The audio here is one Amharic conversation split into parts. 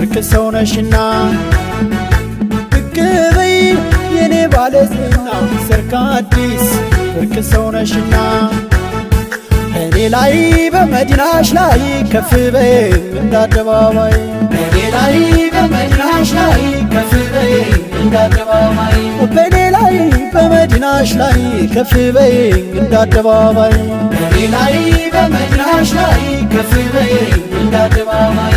ብርቅ ሰው ነሽና ብቅበይ የኔ ባለዝና ሰርካ አዲስ ብርቅ ሰው ነሽና እኔ ላይ በመዲናሽ ላይ ከፍ በይ እንዳደባባይ እኔ ላይ በመዲናሽ ላይ ከፍ በይ እንዳደባባይ በኔ ላይ በመዲናሽ ላይ ከፍ በይ እንዳደባባይ እኔ ላይ በመዲናሽ ላይ ከፍ በይ እንዳደባባይ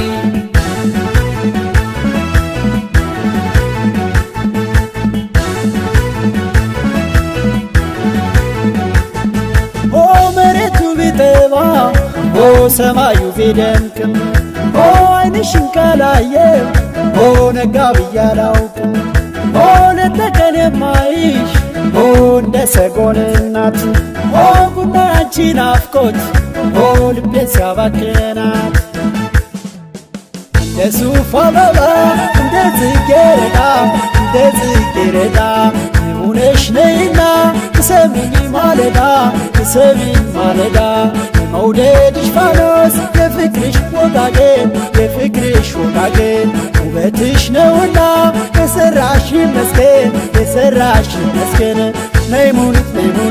ሰማዩ ቢደምቅም አይንሽን ካላየ ነጋ ብያላውቅም ለተቀን የማይሽ እንደ ሰጎን እናት ጉና አንቺ ናፍቆት ልቤን ሲያባክናት እንደ ሱፍ አበባ እንደ ጽጌረዳ ሆነሽ ነይና ተሰሚኝ ማለዳ መውደድሽ ፋኖስ የፍቅርሽ ወጋገን ውበትሽ ነውና የሰራሽ ይመስገን ነይ ሙኒት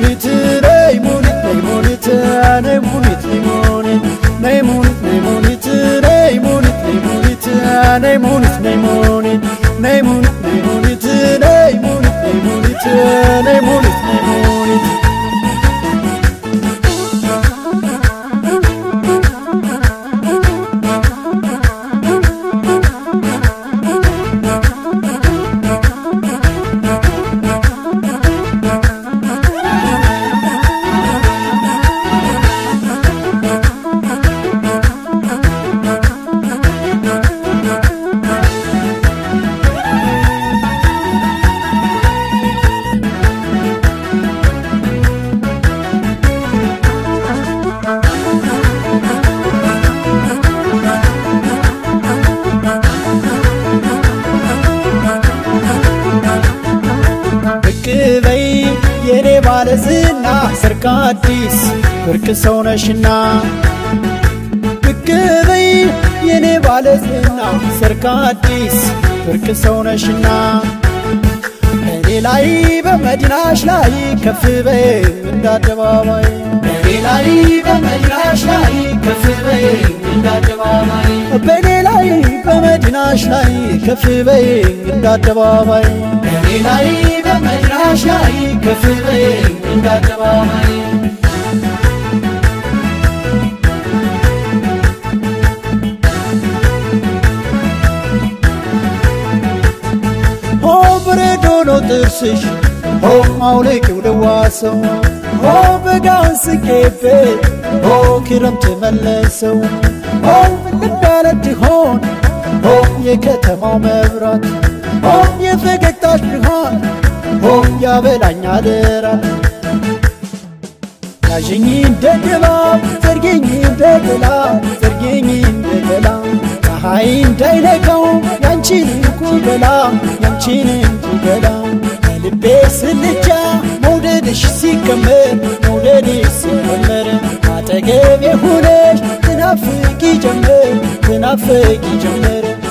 ብቅበይ የኔ ባለዝና ሰርካ አዲስ ብርቅ ሰው ነሽና ብቅበይ የኔ ባለዝና ሰርካ አዲስ ብርቅ ሰው ነሽና እኔ ላይ በመዲናሽ ላይ ከፍ በይ እንዳደባባይ እኔ ላይ በመዲናሽ ላይ ከፍ በይ እንዳደባባይ በኔ ላይ በመዲናሽ ላይ ከፍ በይ እንዳደባባይ እኔ ላይ በመዲናሽ ላይ ከፍ በይ እንዳደባባይ በረዶ ነው ጥርስሽ ማውለቂው ለዋሰው በጋውን ስቄበት ክረምት መለሰው እንዳለት ሆን የከተማው መብራት የፈገግታሽ ብርሃን ያበላኛል ራት ያዥኝ እንደ ድባብ ዘርጊኝ እንደ ጥላ ፀሐይ እንዳይነካው ያንቺን ገላ ልቤ ስልቻ መውደድሽ ሲከመር አጠገቤ ሆነሽ ትናፍቂ ጀመር